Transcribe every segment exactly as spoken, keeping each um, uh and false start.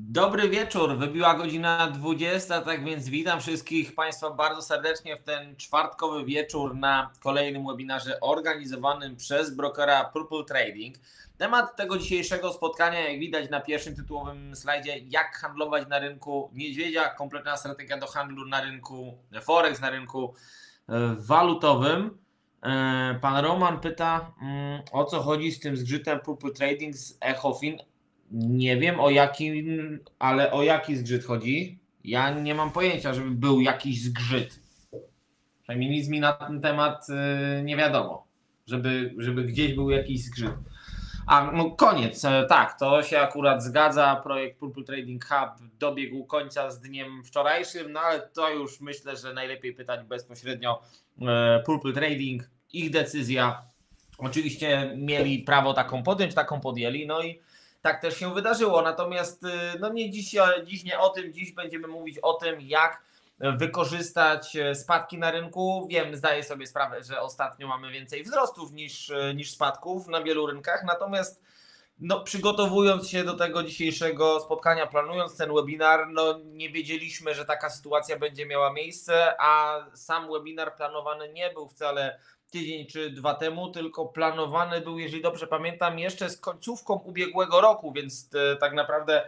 Dobry wieczór, wybiła godzina dwudziesta, tak więc witam wszystkich Państwa bardzo serdecznie w ten czwartkowy wieczór na kolejnym webinarze organizowanym przez brokera Purple Trading. Temat tego dzisiejszego spotkania, jak widać na pierwszym tytułowym slajdzie, jak handlować na rynku niedźwiedzia, kompletna strategia do handlu na rynku Forex, na rynku walutowym. Pan Roman pyta, o co chodzi z tym zgrzytem Purple Trading z Echofin. Nie wiem o jaki, ale o jaki zgrzyt chodzi. Ja nie mam pojęcia, żeby był jakiś zgrzyt. Przynajmniej nic mi na ten temat nie wiadomo, żeby, żeby gdzieś był jakiś zgrzyt. A no koniec, tak, to się akurat zgadza. Projekt Purple Trading Hub dobiegł końca z dniem wczorajszym, no ale to już myślę, że najlepiej pytać bezpośrednio Purple Trading, ich decyzja. Oczywiście mieli prawo taką podjąć, taką podjęli, no i tak też się wydarzyło, natomiast no nie dziś, dziś nie o tym, dziś będziemy mówić o tym, jak wykorzystać spadki na rynku. Wiem, zdaję sobie sprawę, że ostatnio mamy więcej wzrostów niż, niż spadków na wielu rynkach, natomiast no, przygotowując się do tego dzisiejszego spotkania, planując ten webinar, no nie wiedzieliśmy, że taka sytuacja będzie miała miejsce, a sam webinar planowany nie był wcale tydzień czy dwa temu, tylko planowany był, jeżeli dobrze pamiętam, jeszcze z końcówką ubiegłego roku, więc tak naprawdę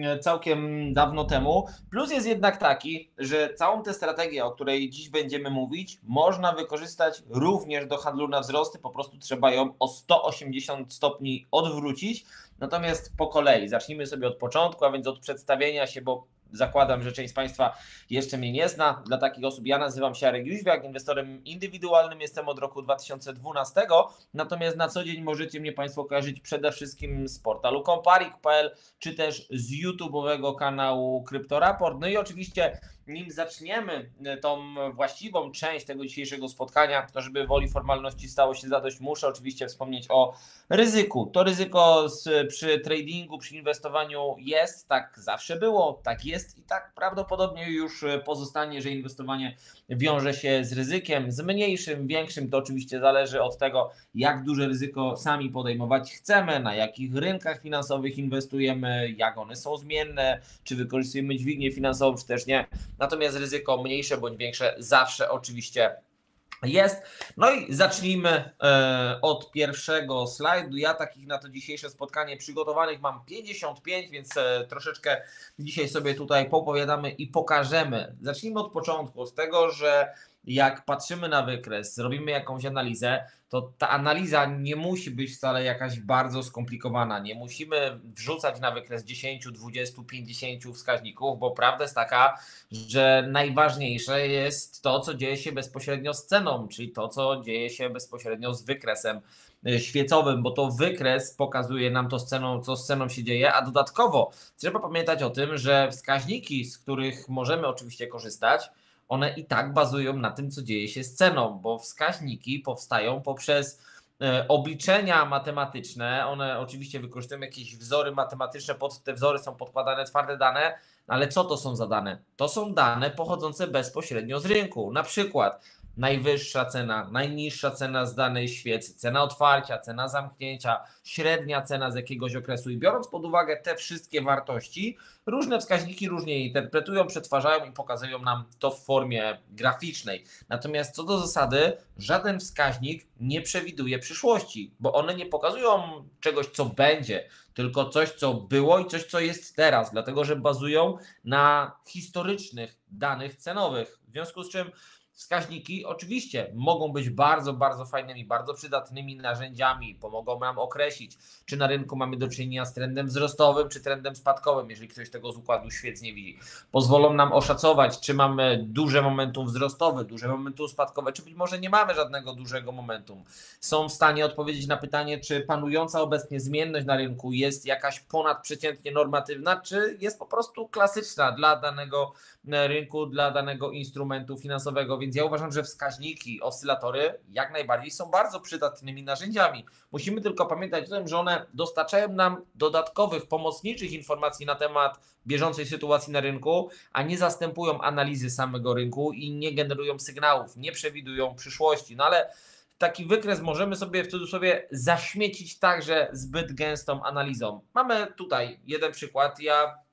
całkiem dawno temu. Plus jest jednak taki, że całą tę strategię, o której dziś będziemy mówić, można wykorzystać również do handlu na wzrosty, po prostu trzeba ją o sto osiemdziesiąt stopni odwrócić. Natomiast po kolei, zacznijmy sobie od początku, a więc od przedstawienia się, bo zakładam, że część z Państwa jeszcze mnie nie zna. Dla takich osób ja nazywam się Arek Jóźwiak, inwestorem indywidualnym jestem od roku dwa tysiące dwunastego, natomiast na co dzień możecie mnie Państwo kojarzyć przede wszystkim z portalu komparik kropka p l czy też z YouTube'owego kanału Kryptoraport. No i oczywiście nim zaczniemy tą właściwą część tego dzisiejszego spotkania, to żeby woli formalności stało się zadość, muszę oczywiście wspomnieć o ryzyku. To ryzyko z, przy tradingu, przy inwestowaniu jest, tak zawsze było, tak jest i tak prawdopodobnie już pozostanie, że inwestowanie wiąże się z ryzykiem, z mniejszym, większym, to oczywiście zależy od tego, jak duże ryzyko sami podejmować chcemy, na jakich rynkach finansowych inwestujemy, jak one są zmienne, czy wykorzystujemy dźwignię finansową, czy też nie. Natomiast ryzyko mniejsze bądź większe zawsze oczywiście jest. No i zacznijmy e, od pierwszego slajdu. Ja takich na to dzisiejsze spotkanie przygotowanych mam pięćdziesiąt pięć, więc e, troszeczkę dzisiaj sobie tutaj popowiadamy i pokażemy. Zacznijmy od początku, od tego, że jak patrzymy na wykres, zrobimy jakąś analizę, to ta analiza nie musi być wcale jakaś bardzo skomplikowana. Nie musimy wrzucać na wykres dziesięć, dwadzieścia, pięćdziesiąt wskaźników, bo prawda jest taka, że najważniejsze jest to, co dzieje się bezpośrednio z ceną, czyli to, co dzieje się bezpośrednio z wykresem świecowym, bo to wykres pokazuje nam to z ceną, co z ceną się dzieje, a dodatkowo trzeba pamiętać o tym, że wskaźniki, z których możemy oczywiście korzystać, one i tak bazują na tym, co dzieje się z ceną, bo wskaźniki powstają poprzez obliczenia matematyczne. One oczywiście wykorzystują jakieś wzory matematyczne, pod te wzory są podkładane twarde dane, ale co to są za dane? To są dane pochodzące bezpośrednio z rynku. Na przykład najwyższa cena, najniższa cena z danej świecy, cena otwarcia, cena zamknięcia, średnia cena z jakiegoś okresu i biorąc pod uwagę te wszystkie wartości, różne wskaźniki różnie je interpretują, przetwarzają i pokazują nam to w formie graficznej. Natomiast co do zasady, żaden wskaźnik nie przewiduje przyszłości, bo one nie pokazują czegoś, co będzie, tylko coś, co było i coś, co jest teraz, dlatego że bazują na historycznych danych cenowych. W związku z czym wskaźniki oczywiście mogą być bardzo, bardzo fajnymi, bardzo przydatnymi narzędziami, pomogą nam określić, czy na rynku mamy do czynienia z trendem wzrostowym, czy trendem spadkowym, jeżeli ktoś tego z układu świec nie widzi. Pozwolą nam oszacować, czy mamy duże momentum wzrostowe, duże momentum spadkowe, czy być może nie mamy żadnego dużego momentum. Są w stanie odpowiedzieć na pytanie, czy panująca obecnie zmienność na rynku jest jakaś ponadprzeciętnie normatywna, czy jest po prostu klasyczna dla danego rynku, dla danego instrumentu finansowego. Więc ja uważam, że wskaźniki, oscylatory jak najbardziej są bardzo przydatnymi narzędziami. Musimy tylko pamiętać o tym, że one dostarczają nam dodatkowych, pomocniczych informacji na temat bieżącej sytuacji na rynku, a nie zastępują analizy samego rynku i nie generują sygnałów, nie przewidują przyszłości. No ale taki wykres możemy sobie w cudzysłowie zaśmiecić także zbyt gęstą analizą. Mamy tutaj jeden przykład. Ja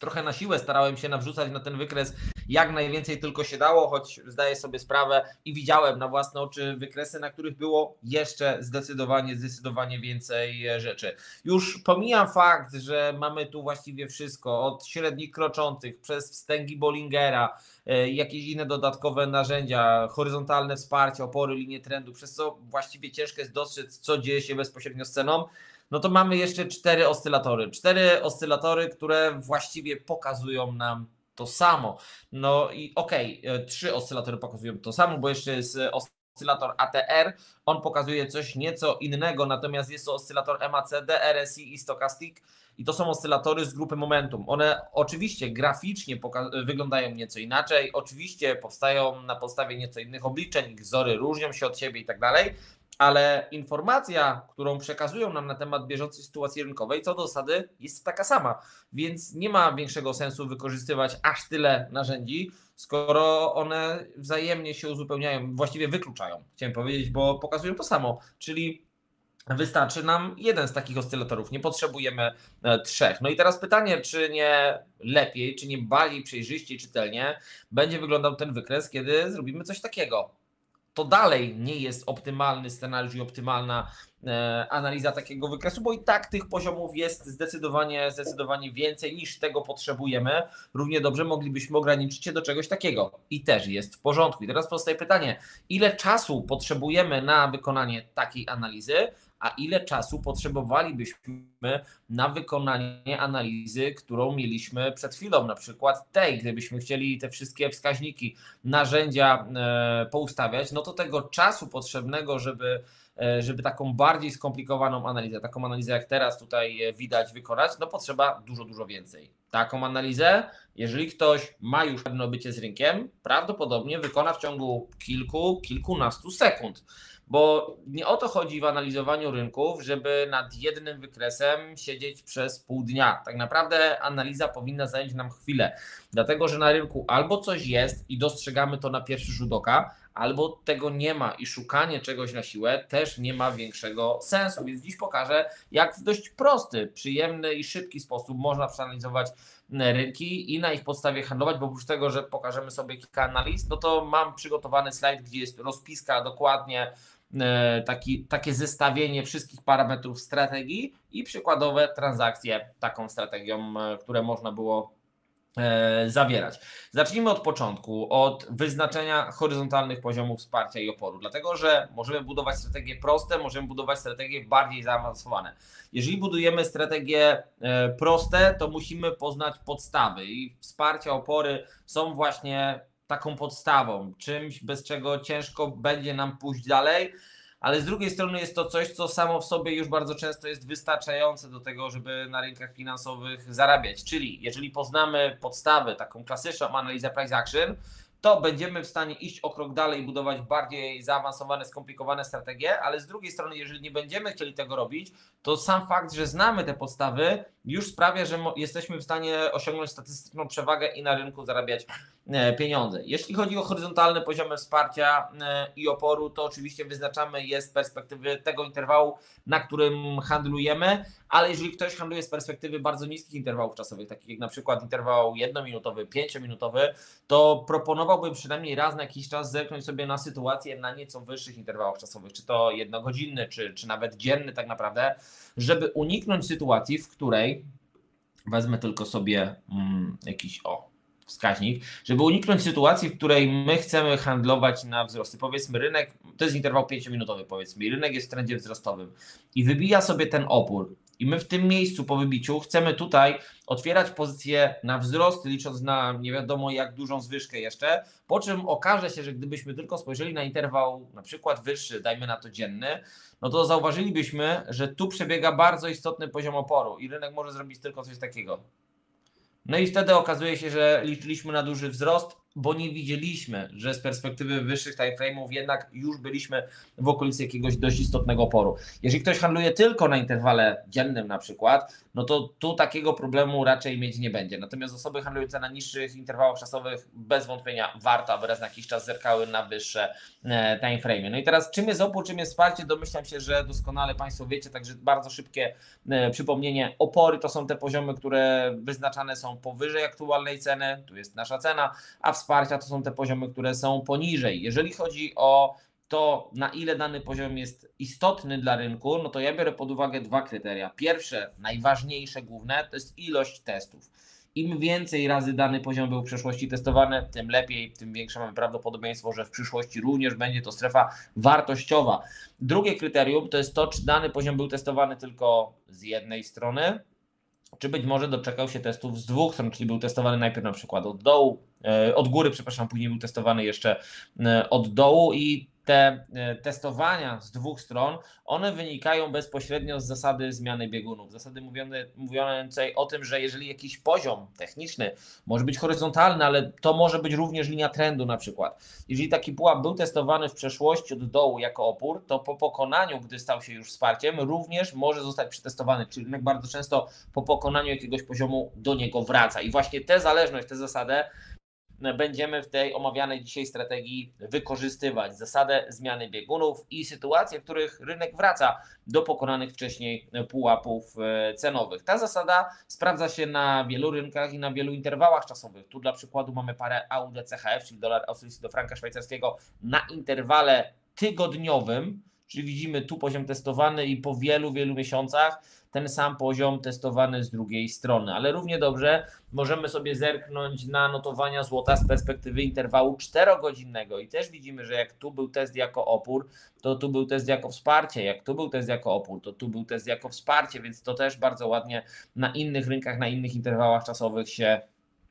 trochę na siłę starałem się nawrzucać na ten wykres jak najwięcej tylko się dało, choć zdaję sobie sprawę i widziałem na własne oczy wykresy, na których było jeszcze zdecydowanie, zdecydowanie więcej rzeczy. Już pomijam fakt, że mamy tu właściwie wszystko, od średnich kroczących, przez wstęgi Bollingera, jakieś inne dodatkowe narzędzia, horyzontalne wsparcie, opory, linie trendu, przez co właściwie ciężko jest dostrzec, co dzieje się bezpośrednio z ceną. No to mamy jeszcze cztery oscylatory. Cztery oscylatory, które właściwie pokazują nam to samo. No i okej, okay, trzy oscylatory pokazują to samo, bo jeszcze jest oscylator A T R, on pokazuje coś nieco innego, natomiast jest to oscylator M A C D, R S I i Stochastic i to są oscylatory z grupy Momentum. One oczywiście graficznie wyglądają nieco inaczej, oczywiście powstają na podstawie nieco innych obliczeń, ich wzory różnią się od siebie i tak dalej, ale informacja, którą przekazują nam na temat bieżącej sytuacji rynkowej, co do zasady jest taka sama, więc nie ma większego sensu wykorzystywać aż tyle narzędzi, skoro one wzajemnie się uzupełniają, właściwie wykluczają, chciałem powiedzieć, bo pokazują to samo, czyli wystarczy nam jeden z takich oscylatorów, nie potrzebujemy trzech. No i teraz pytanie, czy nie lepiej, czy nie bardziej przejrzyście i czytelnie będzie wyglądał ten wykres, kiedy zrobimy coś takiego. To dalej nie jest optymalny scenariusz i optymalna e, analiza takiego wykresu, bo i tak tych poziomów jest zdecydowanie, zdecydowanie więcej niż tego potrzebujemy. Równie dobrze moglibyśmy ograniczyć się do czegoś takiego i też jest w porządku. I teraz powstaje pytanie, ile czasu potrzebujemy na wykonanie takiej analizy, a ile czasu potrzebowalibyśmy na wykonanie analizy, którą mieliśmy przed chwilą, na przykład tej, gdybyśmy chcieli te wszystkie wskaźniki, narzędzia e, poustawiać, no to tego czasu potrzebnego, żeby, e, żeby taką bardziej skomplikowaną analizę, taką analizę jak teraz tutaj widać wykonać, no potrzeba dużo, dużo więcej. Taką analizę, jeżeli ktoś ma już pewne obycie z rynkiem, prawdopodobnie wykona w ciągu kilku, kilkunastu sekund. Bo nie o to chodzi w analizowaniu rynków, żeby nad jednym wykresem siedzieć przez pół dnia. Tak naprawdę analiza powinna zająć nam chwilę, dlatego że na rynku albo coś jest i dostrzegamy to na pierwszy rzut oka, albo tego nie ma i szukanie czegoś na siłę też nie ma większego sensu. Więc dziś pokażę, jak w dość prosty, przyjemny i szybki sposób można przeanalizować rynki i na ich podstawie handlować, bo oprócz tego, że pokażemy sobie kilka analiz, no to mam przygotowany slajd, gdzie jest rozpiska dokładnie, Taki, takie zestawienie wszystkich parametrów strategii i przykładowe transakcje taką strategią, które można było e, zawierać. Zacznijmy od początku, od wyznaczenia horyzontalnych poziomów wsparcia i oporu, dlatego że możemy budować strategie proste, możemy budować strategie bardziej zaawansowane. Jeżeli budujemy strategie e, proste, to musimy poznać podstawy i wsparcia, opory są właśnie taką podstawą, czymś, bez czego ciężko będzie nam pójść dalej, ale z drugiej strony jest to coś, co samo w sobie już bardzo często jest wystarczające do tego, żeby na rynkach finansowych zarabiać. Czyli jeżeli poznamy podstawy, taką klasyczną analizę price action, to będziemy w stanie iść o krok dalej i budować bardziej zaawansowane, skomplikowane strategie, ale z drugiej strony, jeżeli nie będziemy chcieli tego robić, to sam fakt, że znamy te podstawy, już sprawia, że jesteśmy w stanie osiągnąć statystyczną przewagę i na rynku zarabiać pieniądze. Jeśli chodzi o horyzontalne poziomy wsparcia i oporu, to oczywiście wyznaczamy je z perspektywy tego interwału, na którym handlujemy, ale jeżeli ktoś handluje z perspektywy bardzo niskich interwałów czasowych, takich jak na przykład interwał jednominutowy, pięciominutowy, to proponowałbym przynajmniej raz na jakiś czas zerknąć sobie na sytuację na nieco wyższych interwałach czasowych, czy to jednogodzinny, czy, czy nawet dzienny tak naprawdę, żeby uniknąć sytuacji, w której wezmę tylko sobie mm, jakiś o wskaźnik, żeby uniknąć sytuacji, w której my chcemy handlować na wzrosty. Powiedzmy rynek, to jest interwał pięciominutowy powiedzmy i rynek jest w trendzie wzrostowym i wybija sobie ten opór i my w tym miejscu po wybiciu chcemy tutaj otwierać pozycję na wzrosty, licząc na nie wiadomo jak dużą zwyżkę jeszcze, po czym okaże się, że gdybyśmy tylko spojrzeli na interwał na przykład wyższy, dajmy na to dzienny, no to zauważylibyśmy, że tu przebiega bardzo istotny poziom oporu i rynek może zrobić tylko coś takiego. No i wtedy okazuje się, że liczyliśmy na duży wzrost, bo nie widzieliśmy, że z perspektywy wyższych timeframe'ów jednak już byliśmy w okolicy jakiegoś dość istotnego oporu. Jeżeli ktoś handluje tylko na interwale dziennym na przykład, no to tu takiego problemu raczej mieć nie będzie. Natomiast osoby handlujące na niższych interwałach czasowych bez wątpienia warto, aby raz na jakiś czas zerkały na wyższe timeframe. No i teraz czym jest opór, czym jest wsparcie? Domyślam się, że doskonale Państwo wiecie, także bardzo szybkie przypomnienie. Opory to są te poziomy, które wyznaczane są powyżej aktualnej ceny, tu jest nasza cena, a wsparcia to są te poziomy, które są poniżej. Jeżeli chodzi o to, na ile dany poziom jest istotny dla rynku, no to ja biorę pod uwagę dwa kryteria. Pierwsze, najważniejsze, główne, to jest ilość testów. Im więcej razy dany poziom był w przeszłości testowany, tym lepiej, tym większe mamy prawdopodobieństwo, że w przyszłości również będzie to strefa wartościowa. Drugie kryterium to jest to, czy dany poziom był testowany tylko z jednej strony, czy być może doczekał się testów z dwóch stron, czyli był testowany najpierw na przykład od dołu, od góry, przepraszam, później był testowany jeszcze od dołu i te testowania z dwóch stron, one wynikają bezpośrednio z zasady zmiany biegunów. Zasady mówiącej o tym, że jeżeli jakiś poziom techniczny może być horyzontalny, ale to może być również linia trendu na przykład. Jeżeli taki pułap był testowany w przeszłości od dołu jako opór, to po pokonaniu, gdy stał się już wsparciem, również może zostać przetestowany, czyli rynek bardzo często po pokonaniu jakiegoś poziomu do niego wraca. I właśnie tę zależność, tę zasadę będziemy w tej omawianej dzisiaj strategii wykorzystywać. Zasadę zmiany biegunów i sytuacje, w których rynek wraca do pokonanych wcześniej pułapów cenowych. Ta zasada sprawdza się na wielu rynkach i na wielu interwałach czasowych. Tu dla przykładu mamy parę A U D C H F, czyli dolar australijski do franka szwajcarskiego na interwale tygodniowym, czyli widzimy tu poziom testowany i po wielu, wielu miesiącach ten sam poziom testowany z drugiej strony, ale równie dobrze możemy sobie zerknąć na notowania złota z perspektywy interwału czterogodzinnego i też widzimy, że jak tu był test jako opór, to tu był test jako wsparcie, jak tu był test jako opór, to tu był test jako wsparcie, więc to też bardzo ładnie na innych rynkach, na innych interwałach czasowych się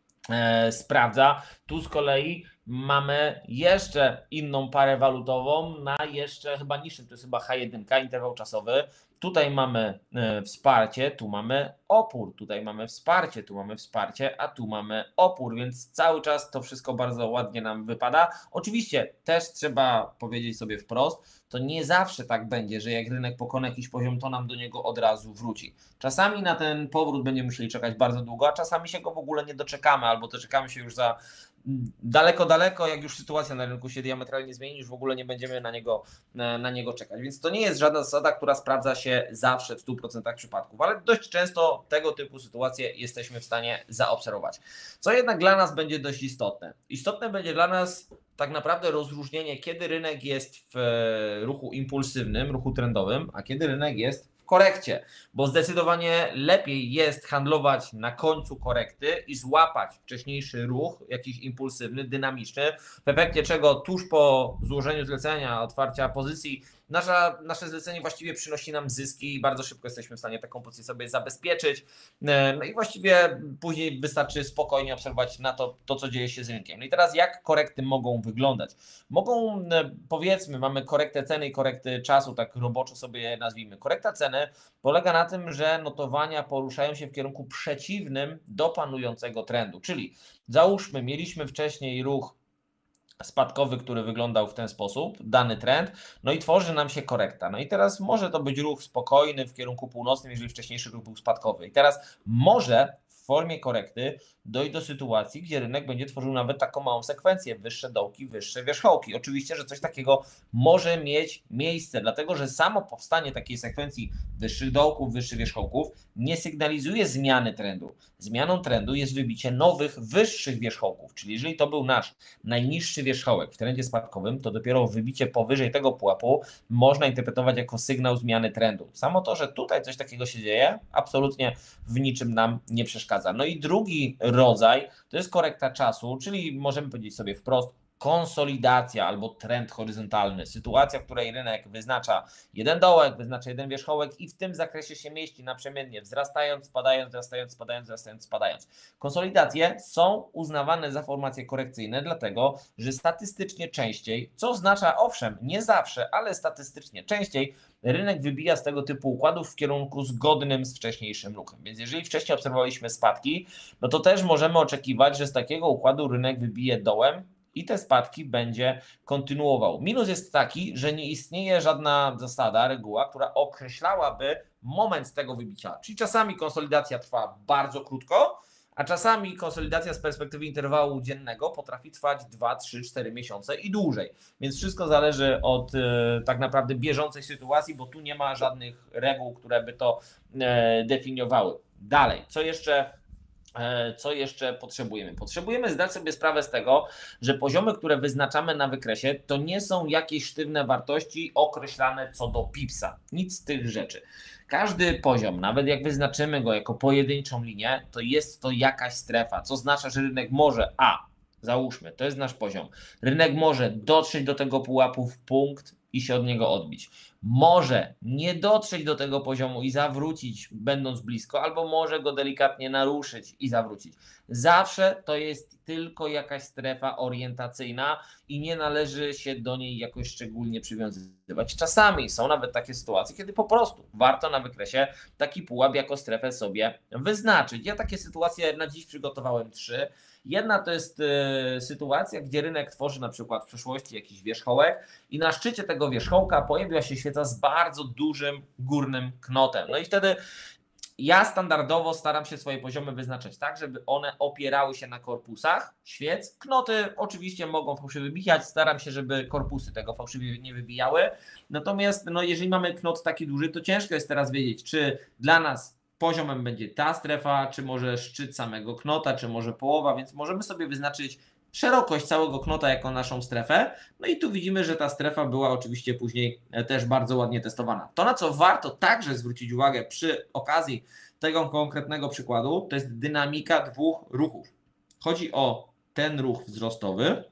e, sprawdza. Tu z kolei mamy jeszcze inną parę walutową na jeszcze chyba niższym, to jest chyba H jeden, interwał czasowy. Tutaj mamy y, wsparcie, tu mamy opór, tutaj mamy wsparcie, tu mamy wsparcie, a tu mamy opór, więc cały czas to wszystko bardzo ładnie nam wypada. Oczywiście też trzeba powiedzieć sobie wprost, to nie zawsze tak będzie, że jak rynek pokona jakiś poziom, to nam do niego od razu wróci. Czasami na ten powrót będziemy musieli czekać bardzo długo, a czasami się go w ogóle nie doczekamy, albo doczekamy się już za daleko, daleko, jak już sytuacja na rynku się diametralnie zmieni, już w ogóle nie będziemy na niego, na niego czekać. Więc to nie jest żadna zasada, która sprawdza się zawsze w stu procentach przypadków, ale dość często tego typu sytuacje jesteśmy w stanie zaobserwować. Co jednak dla nas będzie dość istotne. Istotne będzie dla nas tak naprawdę rozróżnienie, kiedy rynek jest w ruchu impulsywnym, ruchu trendowym, a kiedy rynek jest w korekcie, bo zdecydowanie lepiej jest handlować na końcu korekty i złapać wcześniejszy ruch, jakiś impulsywny, dynamiczny, w efekcie czego tuż po złożeniu zlecenia, otwarcia pozycji, Nasza, nasze zlecenie właściwie przynosi nam zyski i bardzo szybko jesteśmy w stanie taką pozycję sobie zabezpieczyć. No i właściwie później wystarczy spokojnie obserwować na to, to, co dzieje się z rynkiem. No i teraz jak korekty mogą wyglądać? Mogą, powiedzmy, mamy korektę ceny i korekty czasu, tak roboczo sobie je nazwijmy. Korekta ceny polega na tym, że notowania poruszają się w kierunku przeciwnym do panującego trendu. Czyli załóżmy, mieliśmy wcześniej ruch spadkowy, który wyglądał w ten sposób, dany trend, no i tworzy nam się korekta. No i teraz może to być ruch spokojny w kierunku północnym, jeżeli wcześniejszy ruch był spadkowy. I teraz może w formie korekty dojść do sytuacji, gdzie rynek będzie tworzył nawet taką małą sekwencję, wyższe dołki, wyższe wierzchołki. Oczywiście, że coś takiego może mieć miejsce, dlatego że samo powstanie takiej sekwencji wyższych dołków, wyższych wierzchołków nie sygnalizuje zmiany trendu. Zmianą trendu jest wybicie nowych, wyższych wierzchołków, czyli jeżeli to był nasz najniższy wierzchołek w trendzie spadkowym, to dopiero wybicie powyżej tego pułapu można interpretować jako sygnał zmiany trendu. Samo to, że tutaj coś takiego się dzieje, absolutnie w niczym nam nie przeszkadza. No i drugi rodzaj to jest korekta czasu, czyli możemy powiedzieć sobie wprost konsolidacja albo trend horyzontalny, sytuacja, w której rynek wyznacza jeden dołek, wyznacza jeden wierzchołek i w tym zakresie się mieści naprzemiennie, wzrastając, spadając, wzrastając, spadając, wzrastając, spadając. Konsolidacje są uznawane za formacje korekcyjne, dlatego że statystycznie częściej, co oznacza owszem, nie zawsze, ale statystycznie częściej, rynek wybija z tego typu układów w kierunku zgodnym z wcześniejszym ruchem. Więc jeżeli wcześniej obserwowaliśmy spadki, no to też możemy oczekiwać, że z takiego układu rynek wybije dołem i te spadki będzie kontynuował. Minus jest taki, że nie istnieje żadna zasada, reguła, która określałaby moment tego wybicia. Czyli czasami konsolidacja trwa bardzo krótko, a czasami konsolidacja z perspektywy interwału dziennego potrafi trwać dwa, trzy, cztery miesiące i dłużej. Więc wszystko zależy od e, tak naprawdę bieżącej sytuacji, bo tu nie ma żadnych reguł, które by to e, definiowały. Dalej, co jeszcze Co jeszcze potrzebujemy? Potrzebujemy zdać sobie sprawę z tego, że poziomy, które wyznaczamy na wykresie, to nie są jakieś sztywne wartości określane co do pipsa. Nic z tych rzeczy. Każdy poziom, nawet jak wyznaczymy go jako pojedynczą linię, to jest to jakaś strefa, co oznacza, że rynek może, a załóżmy, to jest nasz poziom, rynek może dotrzeć do tego pułapu w punkt i się od niego odbić. Może nie dotrzeć do tego poziomu i zawrócić, będąc blisko, albo może go delikatnie naruszyć i zawrócić. Zawsze to jest tylko jakaś strefa orientacyjna i nie należy się do niej jakoś szczególnie przywiązywać. Czasami są nawet takie sytuacje, kiedy po prostu warto na wykresie taki pułap jako strefę sobie wyznaczyć. Ja takie sytuacje na dziś przygotowałem trzy. Jedna to jest y, sytuacja, gdzie rynek tworzy na przykład w przeszłości jakiś wierzchołek i na szczycie tego wierzchołka pojawiła się świeca z bardzo dużym górnym knotem. No i wtedy ja standardowo staram się swoje poziomy wyznaczać tak, żeby one opierały się na korpusach świec. Knoty oczywiście mogą fałszywie wybijać, staram się, żeby korpusy tego fałszywie nie wybijały. Natomiast no, jeżeli mamy knot taki duży, to ciężko jest teraz wiedzieć, czy dla nas poziomem będzie ta strefa, czy może szczyt samego knota, czy może połowa, więc możemy sobie wyznaczyć szerokość całego knota jako naszą strefę. No i tu widzimy, że ta strefa była oczywiście później też bardzo ładnie testowana. To, na co warto także zwrócić uwagę przy okazji tego konkretnego przykładu, to jest dynamika dwóch ruchów. Chodzi o ten ruch wzrostowy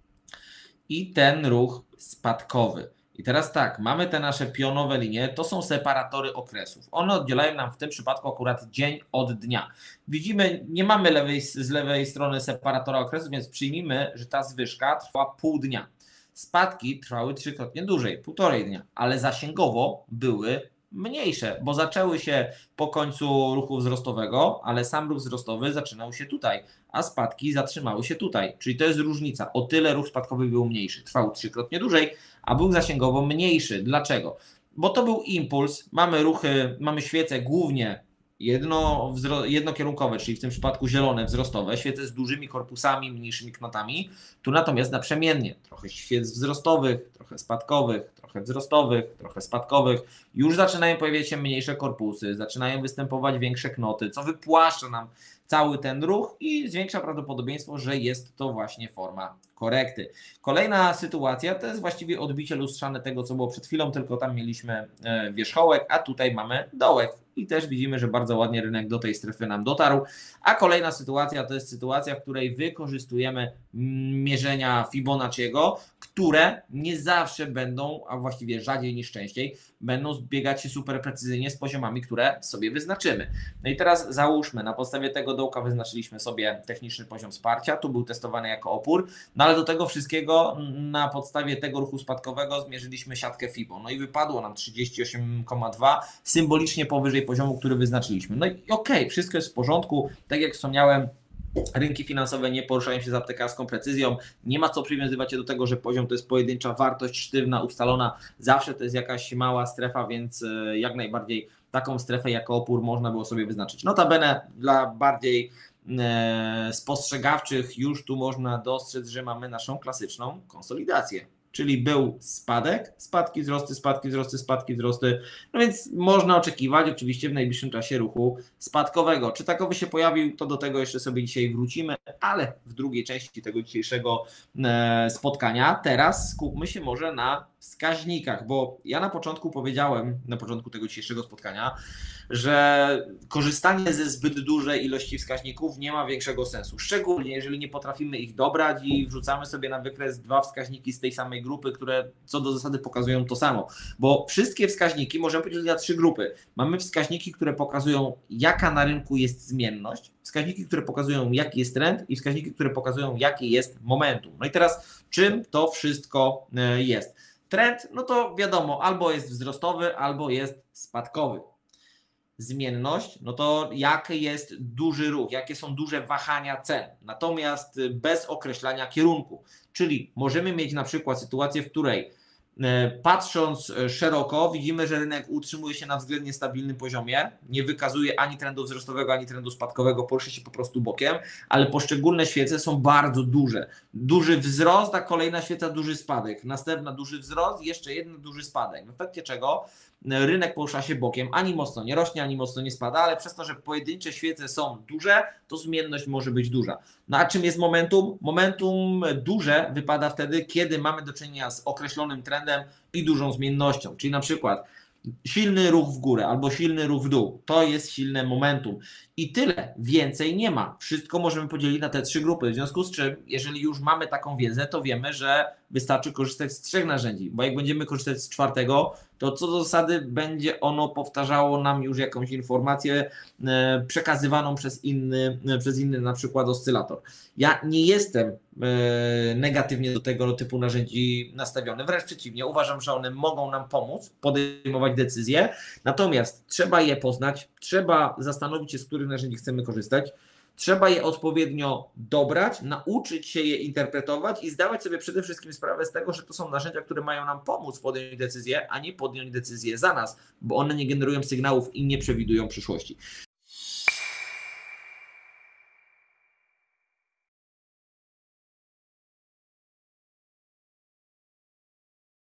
i ten ruch spadkowy. I teraz tak, mamy te nasze pionowe linie, to są separatory okresów. One oddzielają nam w tym przypadku akurat dzień od dnia. Widzimy, nie mamy lewej, z lewej strony separatora okresów, więc przyjmijmy, że ta zwyżka trwa pół dnia. Spadki trwały trzykrotnie dłużej, półtorej dnia, ale zasięgowo były mniejsze, bo zaczęły się po końcu ruchu wzrostowego, ale sam ruch wzrostowy zaczynał się tutaj, a spadki zatrzymały się tutaj. Czyli to jest różnica. O tyle ruch spadkowy był mniejszy. Trwał trzykrotnie dłużej, a był zasięgowo mniejszy. Dlaczego? Bo to był impuls. Mamy ruchy, mamy świece głównie jedno, jednokierunkowe, czyli w tym przypadku zielone, wzrostowe, świece z dużymi korpusami, mniejszymi knotami. Tu natomiast naprzemiennie. Trochę świec wzrostowych, trochę spadkowych, trochę wzrostowych, trochę spadkowych. Już zaczynają pojawiać się mniejsze korpusy, zaczynają występować większe knoty, co wypłaszcza nam cały ten ruch i zwiększa prawdopodobieństwo, że jest to właśnie forma korekty. Kolejna sytuacja to jest właściwie odbicie lustrzane tego, co było przed chwilą, tylko tam mieliśmy wierzchołek, a tutaj mamy dołek. I też widzimy, że bardzo ładnie rynek do tej strefy nam dotarł. A kolejna sytuacja to jest sytuacja, w której wykorzystujemy mierzenia Fibonacciego, które nie zawsze będą, a właściwie rzadziej niż częściej, będą zbiegać się super precyzyjnie z poziomami, które sobie wyznaczymy. No i teraz załóżmy, na podstawie tego dołka wyznaczyliśmy sobie techniczny poziom wsparcia, tu był testowany jako opór, no ale do tego wszystkiego na podstawie tego ruchu spadkowego zmierzyliśmy siatkę Fibo. No i wypadło nam trzydzieści osiem przecinek dwa, symbolicznie powyżej poziomu, który wyznaczyliśmy. No i okej, okay, wszystko jest w porządku, tak jak wspomniałem, rynki finansowe nie poruszają się z aptekarską precyzją, nie ma co przywiązywać się do tego, że poziom to jest pojedyncza wartość sztywna, ustalona, zawsze to jest jakaś mała strefa, więc jak najbardziej taką strefę jako opór można było sobie wyznaczyć. Notabene dla bardziej e, spostrzegawczych już tu można dostrzec, że mamy naszą klasyczną konsolidację. Czyli był spadek, spadki, wzrosty, spadki, wzrosty, spadki, wzrosty. No więc można oczekiwać oczywiście w najbliższym czasie ruchu spadkowego. Czy takowy się pojawił, to do tego jeszcze sobie dzisiaj wrócimy, ale w drugiej części tego dzisiejszego spotkania teraz skupmy się może na wskaźnikach, bo ja na początku powiedziałem, na początku tego dzisiejszego spotkania, że korzystanie ze zbyt dużej ilości wskaźników nie ma większego sensu. Szczególnie jeżeli nie potrafimy ich dobrać i wrzucamy sobie na wykres dwa wskaźniki z tej samej grupy, które co do zasady pokazują to samo. Bo wszystkie wskaźniki możemy podzielić na trzy grupy. Mamy wskaźniki, które pokazują, jaka na rynku jest zmienność, wskaźniki, które pokazują, jaki jest trend i wskaźniki, które pokazują, jakie jest momentum. No i teraz czym to wszystko jest? Trend, no to wiadomo, albo jest wzrostowy, albo jest spadkowy. Zmienność, no to jaki jest duży ruch, jakie są duże wahania cen, natomiast bez określania kierunku. Czyli możemy mieć na przykład sytuację, w której patrząc szeroko widzimy, że rynek utrzymuje się na względnie stabilnym poziomie, nie wykazuje ani trendu wzrostowego, ani trendu spadkowego, porusza się po prostu bokiem, ale poszczególne świece są bardzo duże. Duży wzrost, a kolejna świeca duży spadek, następna duży wzrost, jeszcze jeden duży spadek. W efekcie czego rynek porusza się bokiem, ani mocno nie rośnie, ani mocno nie spada, ale przez to, że pojedyncze świece są duże, to zmienność może być duża. No a czym jest momentum? Momentum duże wypada wtedy, kiedy mamy do czynienia z określonym trendem i dużą zmiennością, czyli na przykład silny ruch w górę albo silny ruch w dół, to jest silne momentum. I tyle, więcej nie ma. Wszystko możemy podzielić na te trzy grupy, w związku z czym, jeżeli już mamy taką wiedzę, to wiemy, że wystarczy korzystać z trzech narzędzi, bo jak będziemy korzystać z czwartego, to co do zasady będzie ono powtarzało nam już jakąś informację e, przekazywaną przez inny, e, przez inny na przykład oscylator. Ja nie jestem e, negatywnie do tego typu narzędzi nastawiony, wręcz przeciwnie, uważam, że one mogą nam pomóc podejmować decyzje, natomiast trzeba je poznać, trzeba zastanowić się, z których narzędzi chcemy korzystać, trzeba je odpowiednio dobrać, nauczyć się je interpretować i zdawać sobie przede wszystkim sprawę z tego, że to są narzędzia, które mają nam pomóc podjąć decyzję, a nie podjąć decyzję za nas, bo one nie generują sygnałów i nie przewidują przyszłości.